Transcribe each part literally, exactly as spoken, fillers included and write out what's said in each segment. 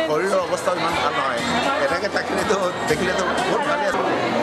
শৰীৰৰ অৱস্থা ইমান ভাল নহয় এনেকৈ থাকিলেতো দেখিলেতো বহুত ভালে আছে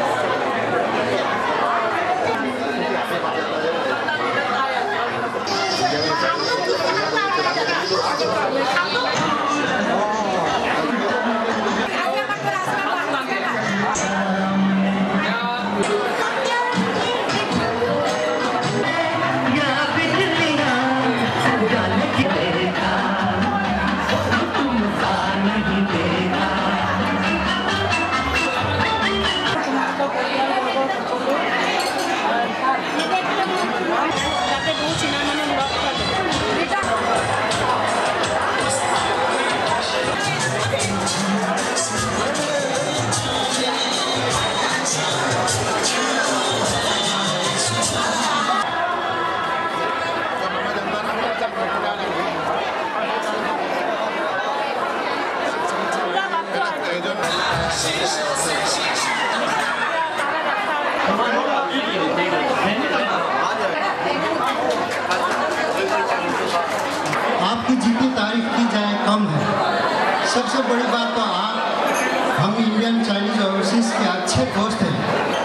आपकी जितनी तारीफ की जाए कम है। सबसे बड़ी बात तो आप हम इंडियन चाइनीज ओवरसीज के अच्छे दोस्त हैं।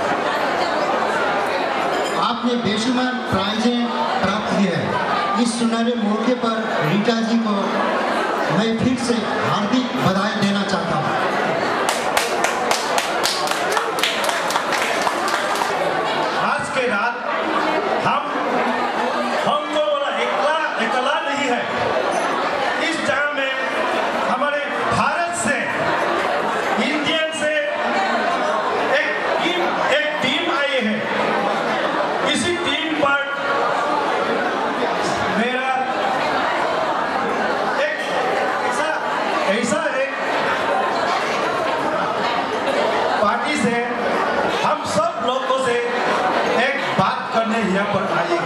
आपने बेशुमार प्राइजें प्राप्त की है। इस सुनहरे मौके पर रीटा जी को मैं फिर से हार्दिक बधाई देना चाहता हूँ। आज के रात हम हमको वाला एकला एकला नहीं है। इस जगह में हमारे भारत से इंडियन से एक टीम एक टीम आई है। इसी टीम पर मेरा एक ऐसा ऐसा एक पार्टी से हम सब लोगों से एक बात करने यहाँ पर आए